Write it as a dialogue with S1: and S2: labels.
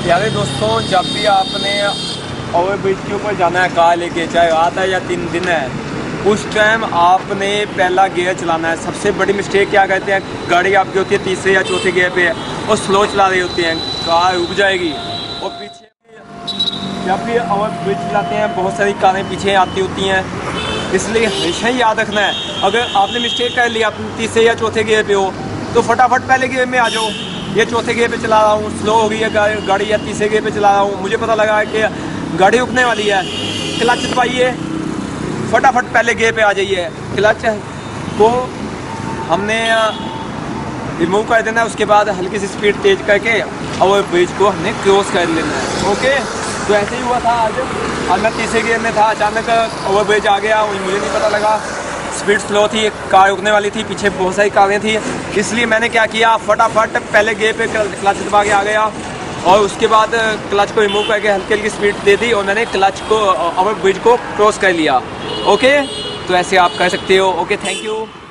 S1: यारे दोस्तों, जब भी आपने ओवर ब्रिज के ऊपर जाना है कार लेके, चाहे आता है या 3 दिन है, उस टाइम आपने पहला गियर चलाना है। सबसे बड़ी मिस्टेक क्या करते हैं, गाड़ी आपकी होती है तीसरे या चौथे गियर पे और स्लो चला रही होती है, कार रुक जाएगी। और पीछे जब भी ओवर ब्रिज चलाते हैं बहुत सारी कारें पीछे आती होती हैं, इसलिए हमेशा ही याद रखना है, अगर आपने मिस्टेक कर लिया, अपने तीसरे या चौथे गियर पे हो तो फटाफट पहले गियर में आ जाओ। ये चौथे गियर पे चला रहा हूँ, स्लो हो गई है गाड़ी, या तीसरे गियर पे चला रहा हूँ, मुझे पता लगा कि गाड़ी रुकने वाली है, क्लच दबाइए, फटाफट पहले गियर पे आ जाइए। क्लच को हमने रिमूव कर देना है, उसके बाद हल्की सी स्पीड तेज करके ओवर ब्रिज को हमने क्रॉस कर लेना है। ओके, तो ऐसे ही हुआ था आज मैं तीसरे गियर में था, अचानक ओवर ब्रिज आ गया, मुझे नहीं पता लगा, स्पीड स्लो थी, कार रुकने वाली थी, पीछे बहुत सारी कारें थी, इसलिए मैंने क्या किया, फटाफट पहले गियर पे क्लच दबा के आ गया और उसके बाद क्लच को रिमूव करके हल्की हल्की स्पीड दे दी और मैंने क्लच को ओवर ब्रिज को क्रॉस कर लिया। ओके, तो ऐसे आप कर सकते हो। Okay, thank you.